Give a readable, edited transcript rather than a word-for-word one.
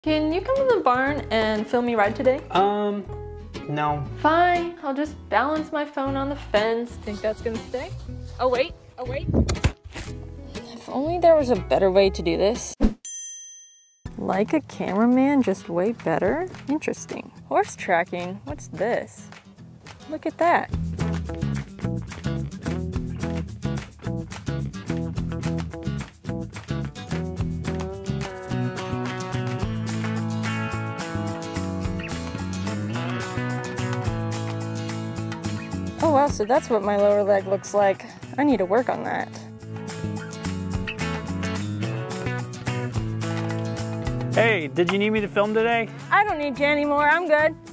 Can you come to the barn and film me ride today? No. Fine, I'll just balance my phone on the fence. Think that's gonna stay? Oh wait. If only there was a better way to do this. Like a cameraman, just way better? Interesting. Horse tracking, what's this? Look at that. Oh wow, so that's what my lower leg looks like. I need to work on that. Hey, did you need me to film today? I don't need you anymore, I'm good.